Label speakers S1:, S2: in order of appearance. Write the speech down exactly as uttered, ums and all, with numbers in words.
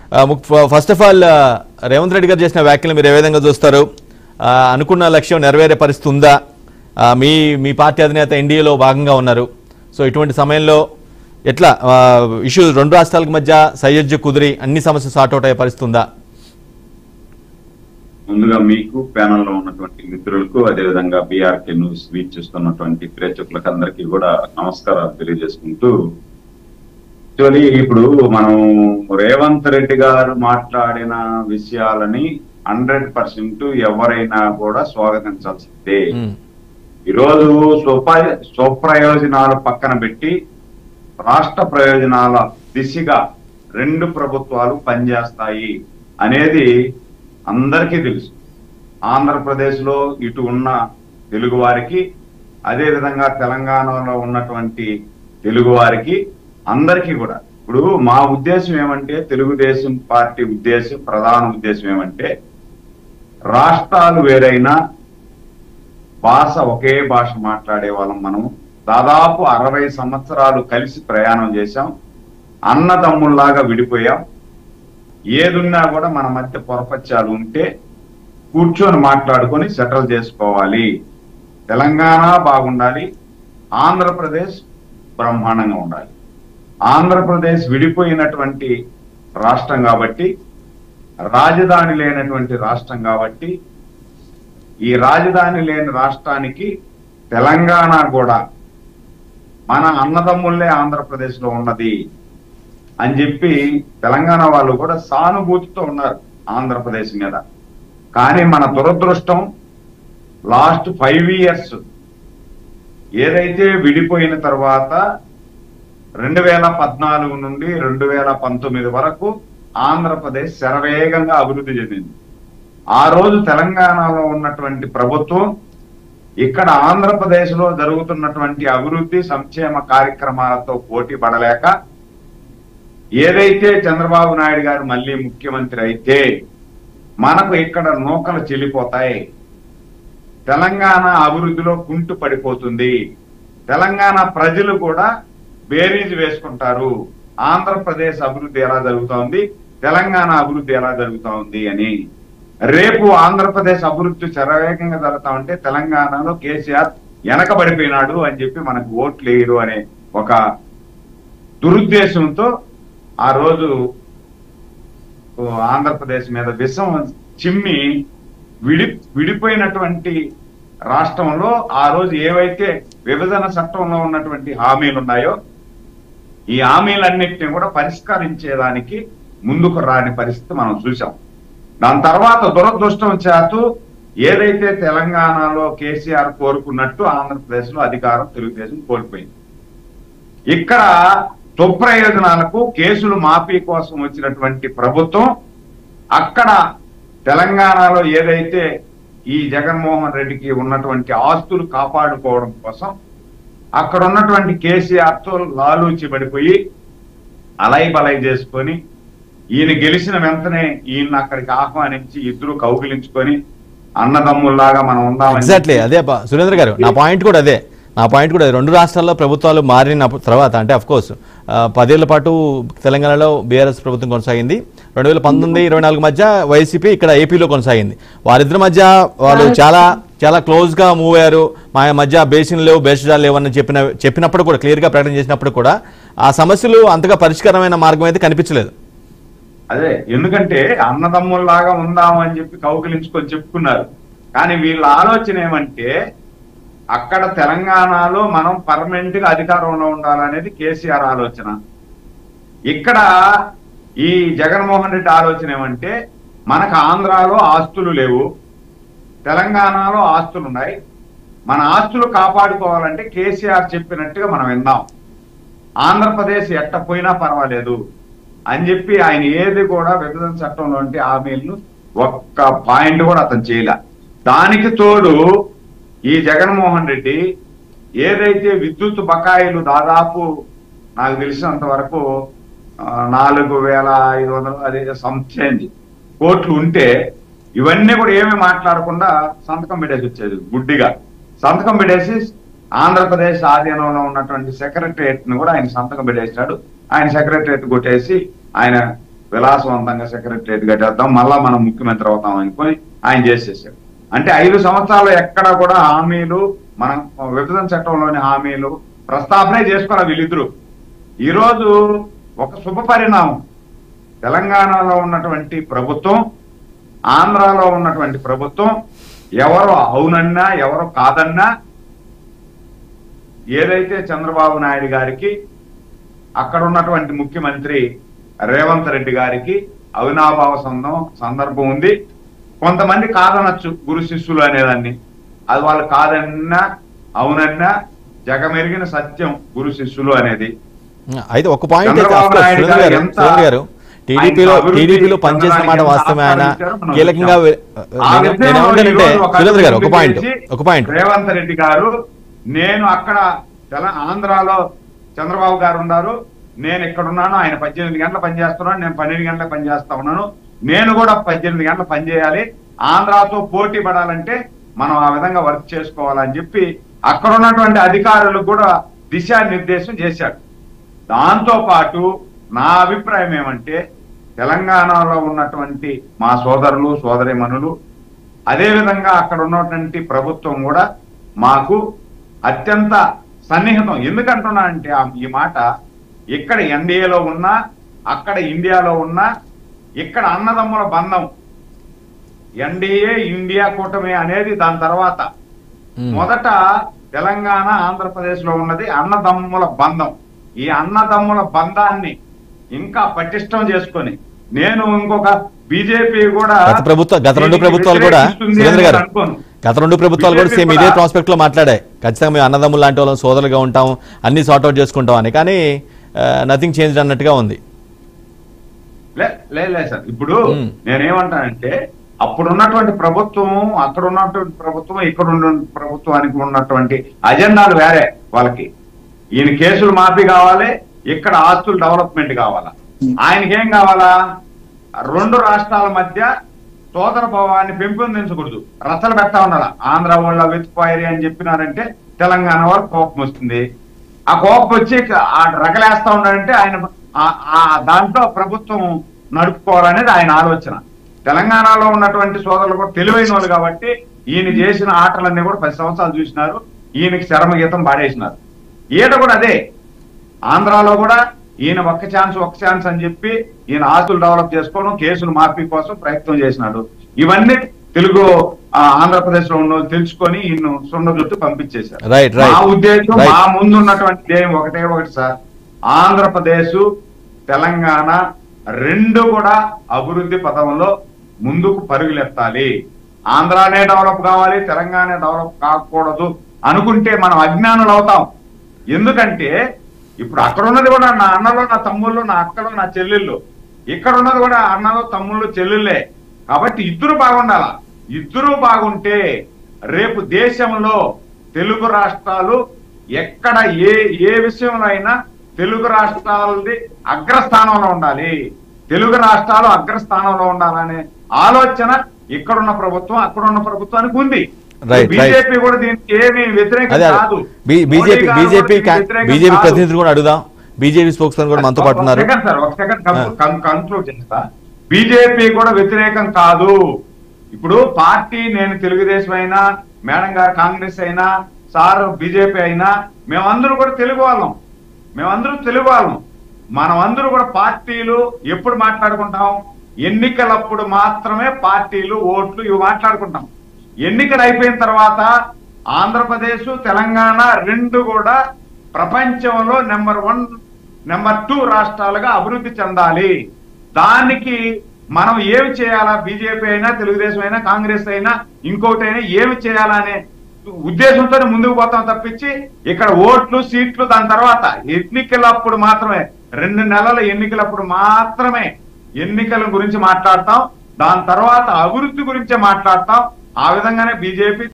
S1: First of all Revanth Reddy garu చేసిన వ్యాఖ్యలు మీరు ఏ విధంగా చూస్తారు? అనుకున్న లక్ష్యం నెరవేరే పరిస్థితి ఉందా? మీ మీ పార్టీ అధినేత ఎన్డీఏలో భాగంగా ఉన్నారు. సో ఇటువంటి సమయంలో ఎట్లా ఇష్యూ రెండు రాష్ట్రాల మధ్య సయోధ్య కుదిరి అన్ని సమస్యలు సార్ట్అవుట్ అయ్యే పరిస్థితి ఉందా?
S2: ముందుగా మీకు ప్యానల్లో ఉన్నటువంటి మిత్రులకు, అదేవిధంగా బీఆర్కే న్యూస్ వీక్షిస్తున్నటువంటి ప్రేక్షకులకు అందరికీ కూడా నమస్కారాలు తెలియజేసుకుంటూ, యాక్చువల్లీ ఇప్పుడు మనం రేవంత్ రెడ్డి గారు మాట్లాడిన విషయాలని హండ్రెడ్ పర్సెంట్ ఎవరైనా కూడా స్వాగతించాల్సిందే. ఈరోజు స్వప స్వప్రయోజనాలు పక్కన పెట్టి రాష్ట్ర ప్రయోజనాల దిశగా రెండు ప్రభుత్వాలు పనిచేస్తాయి అనేది అందరికీ తెలుసు. ఆంధ్రప్రదేశ్ లో ఇటు ఉన్న తెలుగు వారికి, అదే విధంగా తెలంగాణలో ఉన్నటువంటి తెలుగు వారికి అందరికీ కూడా ఇప్పుడు మా ఉద్దేశం ఏమంటే, తెలుగుదేశం పార్టీ ఉద్దేశం, ప్రధాన ఉద్దేశం ఏమంటే, రాష్ట్రాలు వేరైనా భాష ఒకే భాష మాట్లాడే వాళ్ళం మనం. దాదాపు అరవై సంవత్సరాలు కలిసి ప్రయాణం చేశాం, అన్నదమ్ముల్లాగా విడిపోయాం. ఏదున్నా కూడా మన మధ్య పొరపత్యాలు ఉంటే కూర్చొని మాట్లాడుకొని సెటిల్ చేసుకోవాలి. తెలంగాణ బాగుండాలి, ఆంధ్రప్రదేశ్ బ్రహ్మాండంగా ఉండాలి. ఆంధ్రప్రదేశ్ విడిపోయినటువంటి రాష్ట్రం కాబట్టి, రాజధాని లేనటువంటి రాష్ట్రం కాబట్టి, ఈ రాజధాని లేని రాష్ట్రానికి తెలంగాణ కూడా మన అన్నదమ్ముళ్లే ఆంధ్రప్రదేశ్ లో ఉన్నది అని చెప్పి తెలంగాణ వాళ్ళు కూడా సానుభూతితో ఉన్నారు ఆంధ్రప్రదేశ్ మీద. కానీ మన దురదృష్టం, లాస్ట్ ఫైవ్ ఇయర్స్ ఏదైతే విడిపోయిన తర్వాత రెండు వేల పద్నాలుగు నుండి రెండు వేల పంతొమ్మిది వరకు ఆంధ్రప్రదేశ్ శరవేగంగా అభివృద్ధి చెందింది. ఆ రోజు తెలంగాణలో ఉన్నటువంటి ప్రభుత్వం ఇక్కడ ఆంధ్రప్రదేశ్ లో జరుగుతున్నటువంటి అభివృద్ధి సంక్షేమ కార్యక్రమాలతో పోటీ పడలేక, ఏదైతే చంద్రబాబు నాయుడు గారు మళ్ళీ ముఖ్యమంత్రి అయితే మనకు ఇక్కడ నూకలు చెల్లిపోతాయి, తెలంగాణ అభివృద్ధిలో కుంటు పడిపోతుంది, తెలంగాణ ప్రజలు కూడా బేరీజ్ వేసుకుంటారు, ఆంధ్రప్రదేశ్ అభివృద్ధి ఎలా జరుగుతోంది, తెలంగాణ అభివృద్ధి ఎలా జరుగుతా ఉంది అని. రేపు ఆంధ్రప్రదేశ్ అభివృద్ధి శరవేగంగా జరుగుతా ఉంటే తెలంగాణలో కేసీఆర్ వెనకబడిపోయినాడు అని చెప్పి మనకు ఓట్లు వేయరు అనే ఒక దురుద్దేశంతో ఆ రోజు ఆంధ్రప్రదేశ్ మీద విషం చిమ్మి విడి విడిపోయినటువంటి రాష్ట్రంలో ఆ రోజు ఏవైతే విభజన చట్టంలో ఉన్నటువంటి హామీలు ఉన్నాయో ఈ హామీలన్నింటినీ కూడా పరిష్కరించేదానికి ముందుకు రాని పరిస్థితి మనం చూసాం. దాని తర్వాత దురదృష్టం చేతు ఏదైతే తెలంగాణలో కేసీఆర్ కోరుకున్నట్టు ఆంధ్రప్రదేశ్ లో అధికారం తెలుగుదేశం కోల్పోయింది. ఇక్కడ స్వప్రయోజనాలకు కేసులు మాఫీ కోసం వచ్చినటువంటి ప్రభుత్వం అక్కడ తెలంగాణలో ఏదైతే ఈ జగన్మోహన్ రెడ్డికి ఉన్నటువంటి ఆస్తులు కాపాడుకోవడం కోసం అక్కడ ఉన్నటువంటి కేసీఆర్ తో లాలూచి పడిపోయి అలై బలై చేసుకొని ఈయన గెలిచిన వెంటనే ఈయన అక్కడికి ఆహ్వానించి ఇద్దరు కౌగిలించుకొని అన్నదమ్ముల్లాగా మనం ఉందామని.
S1: ఎగ్జాక్ట్లీ అదే సురేంద్ర గారు, నా పాయింట్ కూడా అదే నా పాయింట్ కూడా రెండు రాష్ట్రాల్లో ప్రభుత్వాలు మారిన తర్వాత అంటే అఫ్ కోర్స్ పదేళ్ల పాటు తెలంగాణలో బీఆర్ఎస్ ప్రభుత్వం కొనసాగింది, రెండు వేల పంతొమ్మిది ఇరవై నాలుగు మధ్య వైసీపీ ఇక్కడ ఏపీలో కొనసాగింది. వారిద్దరి మధ్య వాళ్ళు చాలా చాలా క్లోజ్ గా మూవ్ అయ్యారు. మా మధ్య బేసిన్ లేవు, బేసిజాలు లేవు అని చెప్పిన చెప్పినప్పుడు కూడా క్లియర్ గా ప్రకటన చేసినప్పుడు కూడా ఆ సమస్యలు అంతగా పరిష్కారమైన మార్గం అయితే కనిపించలేదు.
S2: అదే ఎందుకంటే అన్నదమ్ముల్లాగా ఉందామని చెప్పి కౌగిలించుకొని చెప్పుకున్నారు. కానీ వీళ్ళ ఆలోచన ఏమంటే అక్కడ తెలంగాణలో మనం పర్మనెంట్ గా అధికారంలో ఉండాలనేది కేసీఆర్ ఆలోచన. ఇక్కడ ఈ జగన్మోహన్ రెడ్డి ఆలోచన ఏమంటే మనకు ఆంధ్రాలో ఆస్తులు లేవు, తెలంగాణలో ఆస్తులు ఉన్నాయి, మన ఆస్తులు కాపాడుకోవాలంటే కేసీఆర్ చెప్పినట్టుగా మనం విందాం, ఆంధ్రప్రదేశ్ ఎట్ట పోయినా పర్వాలేదు అని చెప్పి ఆయన ఏది కూడా విభజన చట్టంలో ఉంటే హామీలను ఒక్క పాయింట్ కూడా అతను చేయలే. దానికి తోడు ఈ జగన్మోహన్ రెడ్డి ఏదైతే విద్యుత్ బకాయిలు దాదాపు నాకు తెలిసినంత వరకు నాలుగు వేల ఐదు వందలు అదే సంచేంజ్ కోట్లు ఉంటే ఇవన్నీ కూడా ఏమీ మాట్లాడకుండా సంతకం పెట్టేసి వచ్చేది గుడ్డిగా. సంతకం పెట్టేసి ఆంధ్రప్రదేశ్ ఆధీనంలో ఉన్నటువంటి సెక్రటరియట్ ను కూడా ఆయన సంతకం పెట్టేసినాడు. ఆయన సెక్రటరియట్ కొట్టేసి ఆయన విలాసవంతంగా సెక్రటరియట్ కట్టేద్దాం, మళ్ళా మనం ముఖ్యమంత్రి అవుతాం అనుకొని ఆయన చేసేసాడు. అంటే ఐదు సంవత్సరాలు ఎక్కడ కూడా హామీలు, మనం విభజన చట్టంలోని హామీలు ప్రస్తావనే చేసుకోవాలి వీళ్ళిద్దరూ. ఈరోజు ఒక శుభ పరిణామం, తెలంగాణలో ఉన్నటువంటి ప్రభుత్వం, ఆంధ్రాలో ఉన్నటువంటి ప్రభుత్వం ఎవరు అవునన్నా ఎవరు కాదన్నా, ఏదైతే చంద్రబాబు నాయుడు గారికి అక్కడ ఉన్నటువంటి ముఖ్యమంత్రి రేవంత్ రెడ్డి గారికి అవినాభావ సందం సందర్భం ఉంది. కొంతమంది కాదనొచ్చు గురు శిష్యులు అనేదాన్ని, అది వాళ్ళు కాదన్నా అవునన్నా జగమెరిగిన సత్యం గురు శిష్యులు అనేది.
S1: అయితే ఒక పాయింట్ గారు టీడీపీలో టీడీపీలో పనిచేసిన మాట వాస్తవమే. ఆయన కీలకంగా నేనేమంటానంటే సురేంద్ర గారు ఒక పాయింట్ ఒక పాయింట్
S2: రేవంత్ రెడ్డి గారు, నేను అక్కడ ఆంధ్రాలో చంద్రబాబు గారు ఉన్నారు, నేను ఇక్కడ ఉన్నాను, ఆయన పద్దెనిమిది గంటలు పనిచేస్తున్నాను, నేను పన్నెండు గంటలకు పనిచేస్తా ఉన్నాను, నేను కూడా పద్దెనిమిది గంటలు పనిచేయాలి, ఆంధ్రాతో పోటీ పడాలంటే మనం ఆ విధంగా వర్క్ చేసుకోవాలని చెప్పి అక్కడ ఉన్నటువంటి అధికారులకు కూడా దిశానిర్దేశం చేశాడు. దాంతో పాటు నా అభిప్రాయం ఏమంటే, తెలంగాణలో ఉన్నటువంటి మా సోదరులు సోదరీమణులు, అదేవిధంగా అక్కడ ఉన్నటువంటి ప్రభుత్వం కూడా మాకు అత్యంత సన్నిహితం. ఎందుకంటున్నా అంటే ఈ మాట, ఇక్కడ ఎన్డీఏలో ఉన్నా, అక్కడ ఇండియాలో ఉన్నా, ఇక్కడ అన్నదమ్ముల బంధం, ఎన్డీఏ ఇండియా కూటమి అనేది దాని తర్వాత. మొదట తెలంగాణ ఆంధ్రప్రదేశ్ లో ఉన్నది అన్నదమ్ముల బంధం. ఈ అన్నదమ్ముల బంధాన్ని ఇంకా పటిష్టం చేసుకొని, నేను ఇంకొక బీజేపీ కూడా
S1: గత ప్రభుత్వ గత రెండు ప్రభుత్వాలు కూడా సురేంద్ర గారు గత రెండు ప్రభుత్వాలు కూడా సేమ్ ఇదే ప్రాస్పెక్ట్ లో మాట్లాడాయి, ఖచ్చితంగా మేము అన్నదమ్ములు లాంటి వాళ్ళం సోదరులుగా ఉంటాం, అన్ని సార్ట్అవుట్ చేసుకుంటాం అని. కానీ నథింగ్ చేంజ్ అన్నట్టుగా ఉంది.
S2: లేదు సార్, ఇప్పుడు నేనేమంటానంటే, అప్పుడున్నటువంటి ప్రభుత్వం, అక్కడ ఉన్నటువంటి ప్రభుత్వం, ఇక్కడ ఉన్న ప్రభుత్వానికి ఉన్నటువంటి అజెండాలు వేరే. వాళ్ళకి ఈయన కేసులు మాఫీ కావాలి, ఇక్కడ ఆస్తులు డెవలప్మెంట్ కావాలా. ఆయనకి ఏం కావాలా, రెండు రాష్ట్రాల మధ్య సోదర భావాన్ని పెంపొందించకూడదు, రచ్చలు పెడతా ఉన్నారా. ఆంధ్ర వాళ్ళ వెతుకుపోయారు అని చెప్పినారంటే తెలంగాణ వారు కోపం వస్తుంది. ఆ కోపం వచ్చి ఆ రగలేస్తా ఉన్నాడంటే ఆయన దాంట్లో ప్రభుత్వం నడుపుకోవాలనేది ఆయన ఆలోచన. తెలంగాణలో ఉన్నటువంటి సోదరులు కూడా తెలివైన వాళ్ళు కాబట్టి ఈయన చేసిన ఆటలన్నీ కూడా పది సంవత్సరాలు చూసినారు, ఈయనకి చరమగీతం పాడేసినారు. ఈయన కూడా అదే, ఆంధ్రాలో కూడా ఈయన ఒక్క ఛాన్స్ ఒక్క ఛాన్స్ అని చెప్పి ఈయన ఆస్తులు డెవలప్ చేసుకోవడం, కేసులు మాఫీ కోసం ప్రయత్నం చేసినాడు. ఇవన్నీ తెలుగు ఆంధ్రప్రదేశ్ లో ఉన్న తెలుసుకొని ఈయన సున్న జుట్టు పంపించేశారు. మా ఉద్దేశం, మా ముందు ఉన్నటువంటి ఏం ఒకటే ఒకటి సార్, ఆంధ్రప్రదేశ్ తెలంగాణ రెండు కూడా అభివృద్ధి పథంలో ముందుకు పరుగులెత్తాలి. ఆంధ్రానే డెవలప్ కావాలి, తెలంగాణ డెవలప్ కాకూడదు అనుకుంటే మనం అజ్ఞానులు అవుతాం. ఎందుకంటే ఇప్పుడు అక్కడ ఉన్నది కూడా నా అన్నలో నా తమ్ముళ్ళు, నా అక్కలు నా చెల్లెళ్ళు, ఇక్కడ ఉన్నది కూడా అన్నలో తమ్ముళ్ళు చెల్లెళ్ళే. కాబట్టి ఇద్దరు బాగుండాల. ఇద్దరు బాగుంటే రేపు దేశంలో తెలుగు రాష్ట్రాలు ఎక్కడ ఏ ఏ విషయంలో అయినా తెలుగు రాష్ట్రాలది అగ్రస్థానంలో ఉండాలి, తెలుగు రాష్ట్రాలు అగ్రస్థానంలో ఉండాలనే ఆలోచన ఇక్కడున్న ప్రభుత్వం అక్కడున్న ప్రభుత్వానికి ఉంది. బీజేపీ కూడా దీనికి ఏమి వ్యతిరేకం కాదు.
S1: బీజేపీ బీజేపీ బీజేపీ ప్రతినిధులు కూడా అడుగుదాం, బీజేపీ స్పోక్స్ పర్సన్ కూడా మనతో పాటు ఉన్నారు.
S2: సార్ ఒక సెకండ్ కన్క్లూడ్ చేస్తా. బీజేపీ కూడా వ్యతిరేకం కాదు. ఇప్పుడు పార్టీ, నేను తెలుగుదేశం అయినా, మేడం గారు కాంగ్రెస్ అయినా, సార్ బీజేపీ అయినా, మేమందరూ కూడా తెలుగు వాళ్ళం, మేమందరూ తెలుగు వాళ్ళం. మనమందరూ కూడా పార్టీలు ఎప్పుడు మాట్లాడుకుంటాం, ఎన్నికలప్పుడు మాత్రమే పార్టీలు ఓట్లు ఇవి మాట్లాడుకుంటాం. ఎన్నికలు అయిపోయిన తర్వాత ఆంధ్రప్రదేశ్ తెలంగాణ రెండు కూడా ప్రపంచంలో నెంబర్ వన్ నెంబర్ టూ రాష్ట్రాలుగా అభివృద్ధి చెందాలి. దానికి మనం ఏమి చేయాలా, బీజేపీ అయినా తెలుగుదేశం అయినా కాంగ్రెస్ అయినా ఇంకోటి అయినా ఏమి చేయాలనే ఉద్దేశంతో ముందుకు పోతాం తప్పించి ఇక్కడ ఓట్లు సీట్లు దాని తర్వాత ఎన్నికలప్పుడు మాత్రమే, రెండు నెలల ఎన్నికలప్పుడు మాత్రమే ఎన్నికల గురించి మాట్లాడతాం, దాని తర్వాత అభివృద్ధి గురించే మాట్లాడతాం. ఆ విధంగానే బీజేపీ